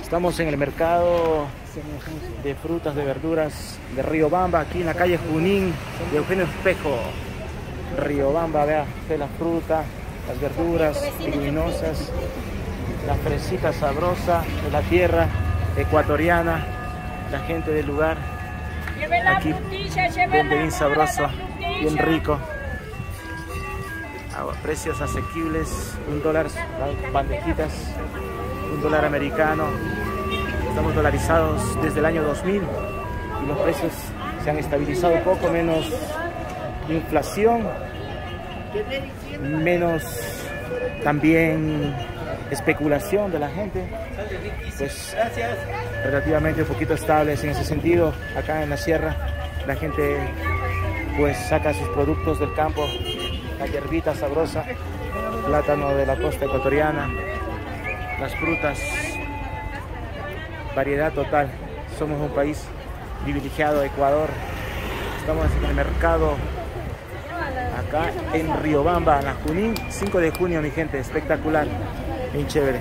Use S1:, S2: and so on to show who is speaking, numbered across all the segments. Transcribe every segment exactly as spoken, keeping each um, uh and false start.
S1: Estamos en el mercado de frutas, de verduras de Riobamba, aquí en la calle Junín de Eugenio Espejo. Riobamba, vea, de la fruta, las verduras leguminosas, la fresita sabrosa de la tierra ecuatoriana, la gente del lugar. Aquí vende bien sabroso, bien rico. Precios asequibles, un dólar, bandejitas, un dólar americano. Estamos dolarizados desde el año dos mil y los precios se han estabilizado un poco, menos inflación, menos también especulación de la gente, pues relativamente un poquito estables en ese sentido. Acá en la sierra la gente pues saca sus productos del campo, la hierbita sabrosa, plátano de la costa ecuatoriana, las frutas, variedad total. Somos un país privilegiado, Ecuador. Estamos en el mercado acá en Riobamba, la Junín, cinco de junio, mi gente, espectacular, bien chévere.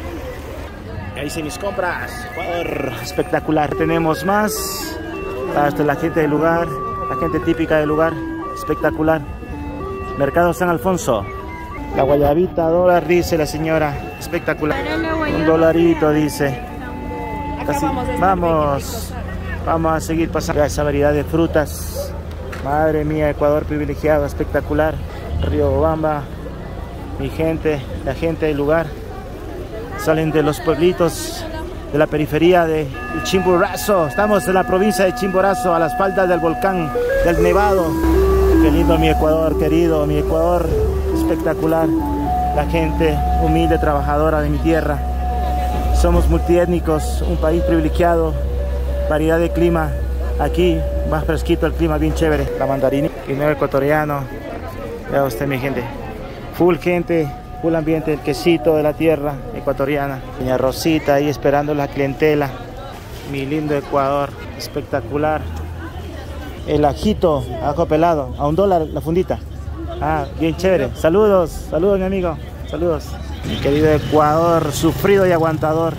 S1: Ahí hice mis compras, Ecuador, espectacular. Tenemos más, hasta la gente del lugar, la gente típica del lugar, espectacular. Mercado San Alfonso, la guayabita, dólar, dice la señora, espectacular. Un dolarito, dice. Casi, vamos, vamos a seguir pasando esa variedad de frutas. Madre mía, Ecuador privilegiado, espectacular. Riobamba, mi gente, la gente del lugar. Salen de los pueblitos de la periferia de Chimborazo. Estamos en la provincia de Chimborazo, a las faldas del volcán del Nevado. Qué lindo mi Ecuador, querido, mi Ecuador espectacular. La gente humilde, trabajadora de mi tierra. Somos multiétnicos, un país privilegiado, variedad de clima. Aquí más fresquito el clima, bien chévere. La mandarina, guineo ecuatoriano. Vea usted, mi gente. Full gente, full ambiente, el quesito de la tierra ecuatoriana. Doña Rosita ahí esperando la clientela. Mi lindo Ecuador, espectacular. El ajito, ajo pelado, a un dólar la fundita. Ah, bien chévere. Saludos, saludos mi amigo, saludos. Mi querido Ecuador, sufrido y aguantador.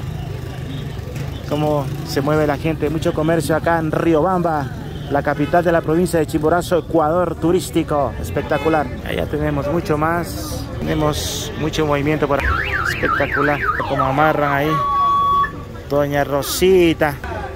S1: Cómo se mueve la gente, mucho comercio acá en Riobamba, la capital de la provincia de Chimborazo, Ecuador turístico, espectacular. Allá tenemos mucho más, tenemos mucho movimiento por acá, espectacular. Como amarran ahí, Doña Rosita.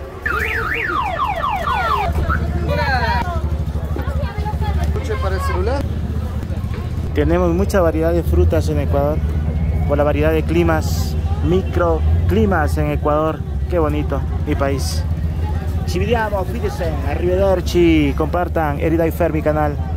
S2: Para el celular.
S1: Tenemos mucha variedad de frutas en Ecuador, por la variedad de climas, microclimas en Ecuador. Qué bonito mi país. Ci vediamo, fíjense, arrivederci, compartan Herida y Fer mi canal.